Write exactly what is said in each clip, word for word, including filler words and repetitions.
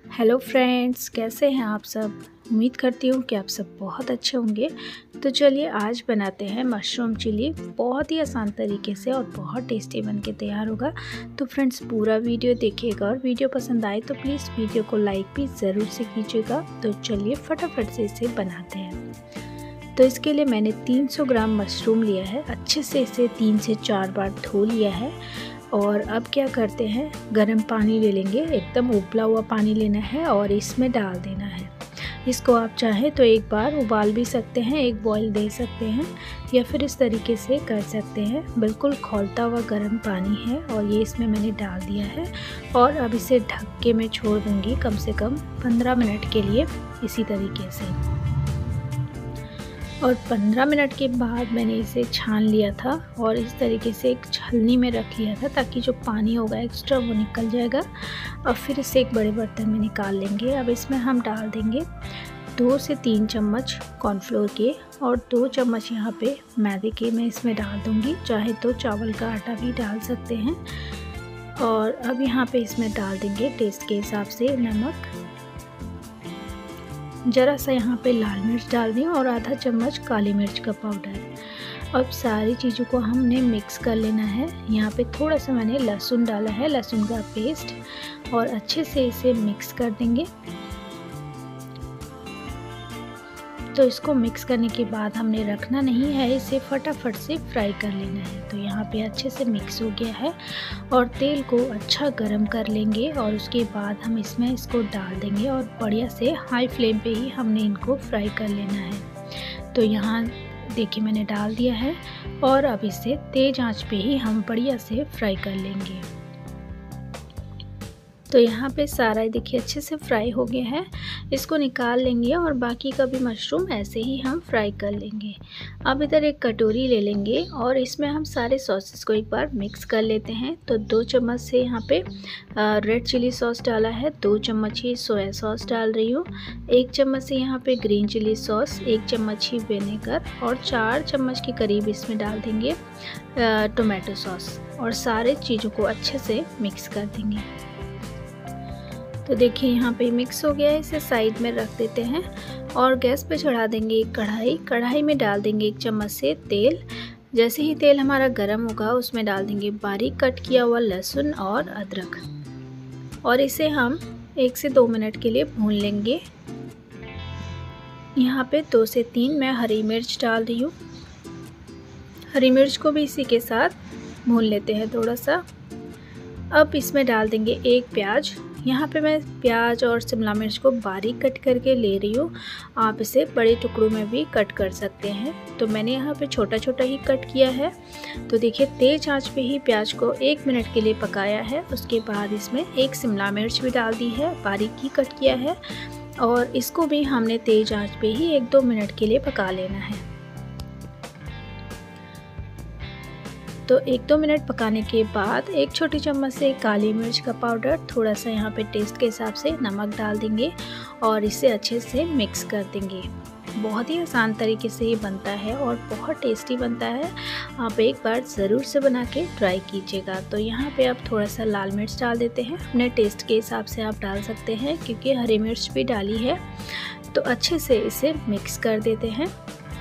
Hello friends, कैसे हैं आप सब। उम्मीद करती हूँ कि आप सब बहुत अच्छे होंगे। तो चलिए आज बनाते हैं मशरूम चिली। बहुत ही आसान तरीके से और बहुत टेस्टी बन के तैयार होगा। तो फ्रेंड्स पूरा वीडियो देखिएगा और वीडियो पसंद आए तो प्लीज़ वीडियो को लाइक भी ज़रूर से कीजिएगा। तो चलिए फटाफट से इसे बनाते हैं। तो इसके लिए मैंने तीन सौ ग्राम मशरूम लिया है। अच्छे से इसे तीन से चार बार धो लिया है। और अब क्या करते हैं, गर्म पानी ले लेंगे, एकदम उबला हुआ पानी लेना है और इसमें डाल देना है। इसको आप चाहें तो एक बार उबाल भी सकते हैं, एक बॉईल दे सकते हैं, या फिर इस तरीके से कर सकते हैं। बिल्कुल खौलता हुआ गर्म पानी है और ये इसमें मैंने डाल दिया है। और अब इसे ढक के मैं छोड़ दूँगी कम से कम पंद्रह मिनट के लिए इसी तरीके से। और पंद्रह मिनट के बाद मैंने इसे छान लिया था और इस तरीके से एक छलनी में रख लिया था ताकि जो पानी होगा एक्स्ट्रा वो निकल जाएगा। और फिर इसे एक बड़े बर्तन में निकाल लेंगे। अब इसमें हम डाल देंगे दो से तीन चम्मच कॉर्नफ्लोर के और दो चम्मच यहाँ पे मैदे के मैं इसमें डाल दूँगी। चाहे तो चावल का आटा भी डाल सकते हैं। और अब यहाँ पे इसमें डाल देंगे टेस्ट के हिसाब से नमक, ज़रा सा यहाँ पे लाल मिर्च डाल दी और आधा चम्मच काली मिर्च का पाउडर। अब सारी चीज़ों को हमने मिक्स कर लेना है। यहाँ पे थोड़ा सा मैंने लहसुन डाला है, लहसुन का पेस्ट, और अच्छे से इसे मिक्स कर देंगे। तो इसको मिक्स करने के बाद हमने रखना नहीं है, इसे फटाफट से फ्राई कर लेना है। तो यहाँ पे अच्छे से मिक्स हो गया है और तेल को अच्छा गरम कर लेंगे और उसके बाद हम इसमें इसको डाल देंगे और बढ़िया से हाई फ्लेम पे ही हमने इनको फ्राई कर लेना है। तो यहाँ देखिए मैंने डाल दिया है और अब इसे तेज़ आंच पे ही हम बढ़िया से फ्राई कर लेंगे। तो यहाँ पे सारा देखिए अच्छे से फ्राई हो गया है। इसको निकाल लेंगे और बाकी का भी मशरूम ऐसे ही हम फ्राई कर लेंगे। अब इधर एक कटोरी ले लेंगे और इसमें हम सारे सॉसेस को एक बार मिक्स कर लेते हैं। तो दो चम्मच से यहाँ पे रेड चिली सॉस डाला है, दो चम्मच ही सोया सॉस डाल रही हूँ, एक चम्मच से यहाँ पे ग्रीन चिली सॉस, एक चम्मच ही विनेगर और चार चम्मच के करीब इसमें डाल देंगे टोमेटो सॉस और सारे चीज़ों को अच्छे से मिक्स कर देंगे। तो देखिए यहाँ पे मिक्स हो गया है, इसे साइड में रख देते हैं और गैस पे चढ़ा देंगे एक कढ़ाई। कढ़ाई में डाल देंगे एक चम्मच से तेल। जैसे ही तेल हमारा गर्म होगा उसमें डाल देंगे बारीक कट किया हुआ लहसुन और अदरक और इसे हम एक से दो मिनट के लिए भून लेंगे। यहाँ पे दो से तीन मैं हरी मिर्च डाल रही हूँ। हरी मिर्च को भी इसी के साथ भून लेते हैं थोड़ा सा। अब इसमें डाल देंगे एक प्याज। यहाँ पे मैं प्याज और शिमला मिर्च को बारीक कट करके ले रही हूँ। आप इसे बड़े टुकड़ों में भी कट कर सकते हैं। तो मैंने यहाँ पे छोटा छोटा ही कट किया है। तो देखिए तेज़ आंच पे ही प्याज को एक मिनट के लिए पकाया है। उसके बाद इसमें एक शिमला मिर्च भी डाल दी है, बारीक ही कट किया है, और इसको भी हमने तेज़ आंच पे ही एक दो मिनट के लिए पका लेना है। तो एक दो मिनट पकाने के बाद एक छोटी चम्मच से काली मिर्च का पाउडर, थोड़ा सा यहाँ पे टेस्ट के हिसाब से नमक डाल देंगे और इसे अच्छे से मिक्स कर देंगे। बहुत ही आसान तरीके से ये बनता है और बहुत टेस्टी बनता है। आप एक बार ज़रूर से बना के ट्राई कीजिएगा। तो यहाँ पे अब थोड़ा सा लाल मिर्च डाल देते हैं, अपने टेस्ट के हिसाब से आप डाल सकते हैं क्योंकि हरी मिर्च भी डाली है। तो अच्छे से इसे मिक्स कर देते हैं।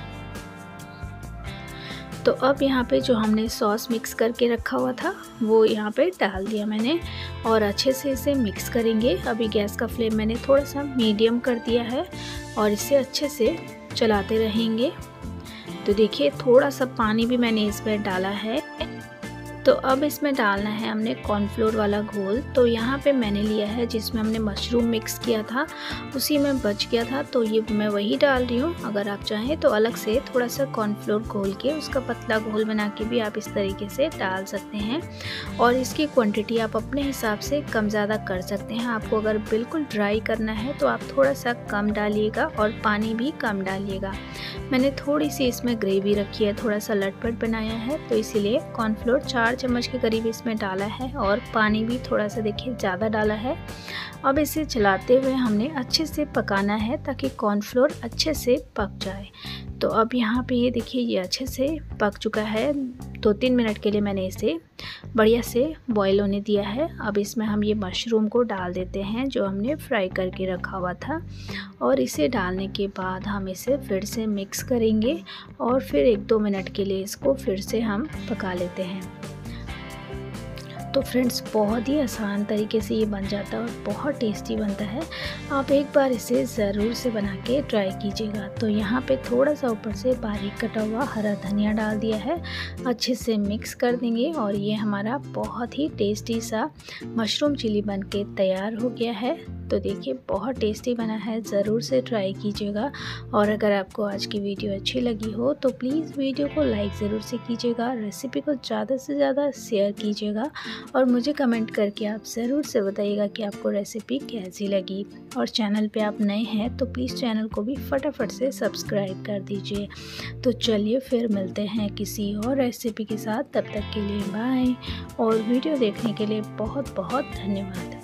तो अब यहाँ पे जो हमने सॉस मिक्स करके रखा हुआ था वो यहाँ पे डाल दिया मैंने और अच्छे से इसे मिक्स करेंगे। अभी गैस का फ्लेम मैंने थोड़ा सा मीडियम कर दिया है और इसे अच्छे से चलाते रहेंगे। तो देखिए थोड़ा सा पानी भी मैंने इसमें डाला है। तो अब इसमें डालना है हमने कॉर्नफ्लोर वाला घोल। तो यहाँ पे मैंने लिया है जिसमें हमने मशरूम मिक्स किया था, उसी में बच गया था, तो ये मैं वही डाल रही हूँ। अगर आप चाहें तो अलग से थोड़ा सा कॉर्नफ्लोर घोल के उसका पतला घोल बना के भी आप इस तरीके से डाल सकते हैं। और इसकी क्वांटिटी आप अपने हिसाब से कम ज़्यादा कर सकते हैं। आपको अगर बिल्कुल ड्राई करना है तो आप थोड़ा सा कम डालिएगा और पानी भी कम डालिएगा। मैंने थोड़ी सी इसमें ग्रेवी रखी है, थोड़ा सा लटपट बनाया है, तो इसीलिए कॉर्नफ्लोर चार चम्मच के करीब इसमें डाला है और पानी भी थोड़ा सा देखिए ज़्यादा डाला है। अब इसे चलाते हुए हमने अच्छे से पकाना है ताकि कॉर्नफ्लोर अच्छे से पक जाए। तो अब यहाँ पे ये देखिए ये अच्छे से पक चुका है। दो तीन मिनट के लिए मैंने इसे बढ़िया से बॉईल होने दिया है। अब इसमें हम ये मशरूम को डाल देते हैं जो हमने फ्राई करके रखा हुआ था, और इसे डालने के बाद हम इसे फिर से मिक्स करेंगे और फिर एक दो मिनट के लिए इसको फिर से हम पका लेते हैं। तो फ्रेंड्स, बहुत ही आसान तरीके से ये बन जाता है और बहुत टेस्टी बनता है। आप एक बार इसे ज़रूर से बना के ट्राई कीजिएगा। तो यहाँ पे थोड़ा सा ऊपर से बारीक कटा हुआ हरा धनिया डाल दिया है, अच्छे से मिक्स कर देंगे और ये हमारा बहुत ही टेस्टी सा मशरूम चिली बन के तैयार हो गया है। तो देखिए, बहुत टेस्टी बना है, ज़रूर से ट्राई कीजिएगा। और अगर आपको आज की वीडियो अच्छी लगी हो तो प्लीज़ वीडियो को लाइक ज़रूर से कीजिएगा, रेसिपी को ज़्यादा से ज़्यादा शेयर कीजिएगा और मुझे कमेंट करके आप ज़रूर से बताइएगा कि आपको रेसिपी कैसी लगी। और चैनल पे आप नए हैं तो प्लीज़ चैनल को भी फटाफट से सब्सक्राइब कर दीजिए। तो चलिए फिर मिलते हैं किसी और रेसिपी के साथ, तब तक के लिए बाय। और वीडियो देखने के लिए बहुत बहुत धन्यवाद।